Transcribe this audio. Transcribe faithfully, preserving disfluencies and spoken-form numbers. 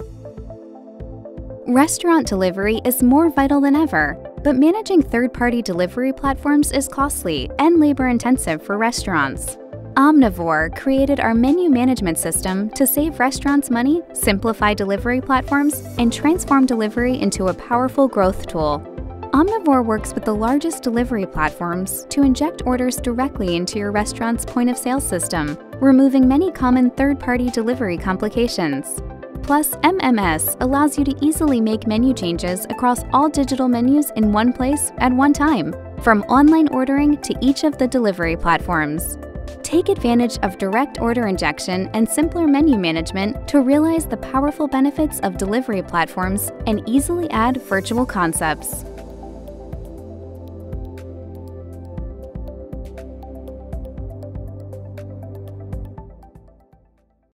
Restaurant delivery is more vital than ever, but managing third-party delivery platforms is costly and labor-intensive for restaurants. Omnivore created our menu management system to save restaurants money, simplify delivery platforms, and transform delivery into a powerful growth tool. Omnivore works with the largest delivery platforms to inject orders directly into your restaurant's point-of-sale system, removing many common third-party delivery complications. Plus, M M S allows you to easily make menu changes across all digital menus in one place at one time, from online ordering to each of the delivery platforms. Take advantage of direct order injection and simpler menu management to realize the powerful benefits of delivery platforms and easily add virtual concepts.